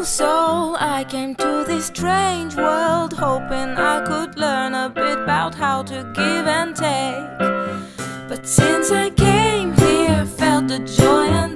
soul, I came to this strange world hoping I could learn a bit about how to give and take. But since I came here, I felt the joy and